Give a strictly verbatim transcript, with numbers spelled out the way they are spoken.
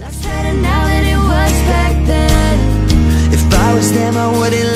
Less better now than it was back then. If I was them, I wouldn't